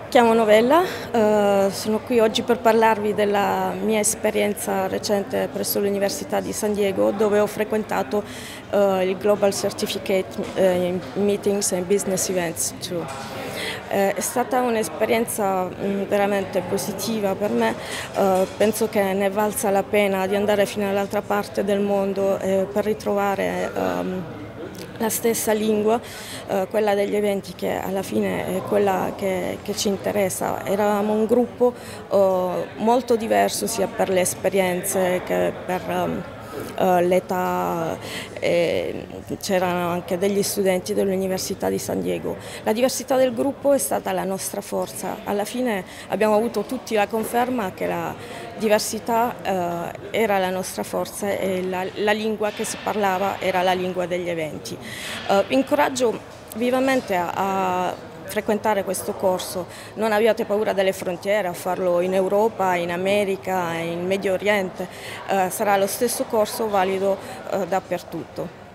Chiamo Novella, sono qui oggi per parlarvi della mia esperienza recente presso l'Università di San Diego, dove ho frequentato il Global Certificate in Meetings and Business Events too. È stata un'esperienza veramente positiva per me, penso che ne valsa la pena di andare fino all'altra parte del mondo per ritrovare la stessa lingua, quella degli eventi, che alla fine è quella che ci interessa. Eravamo un gruppo molto diverso sia per le esperienze che per l'età, c'erano anche degli studenti dell'Università di San Diego. La diversità del gruppo è stata la nostra forza. Alla fine abbiamo avuto tutti la conferma che la diversità era la nostra forza e la lingua che si parlava era la lingua degli eventi. Incoraggio vivamente a frequentare questo corso, non abbiate paura delle frontiere, a farlo in Europa, in America, in Medio Oriente, sarà lo stesso corso valido dappertutto.